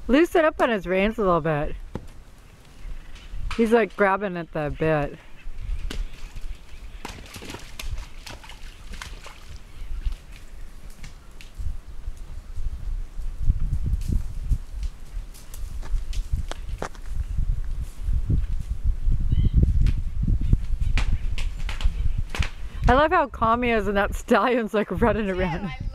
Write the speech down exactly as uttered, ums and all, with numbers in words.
Loosen up on his reins a little bit. He's like grabbing at the bit. I love how calm he is and that stallion's like running around.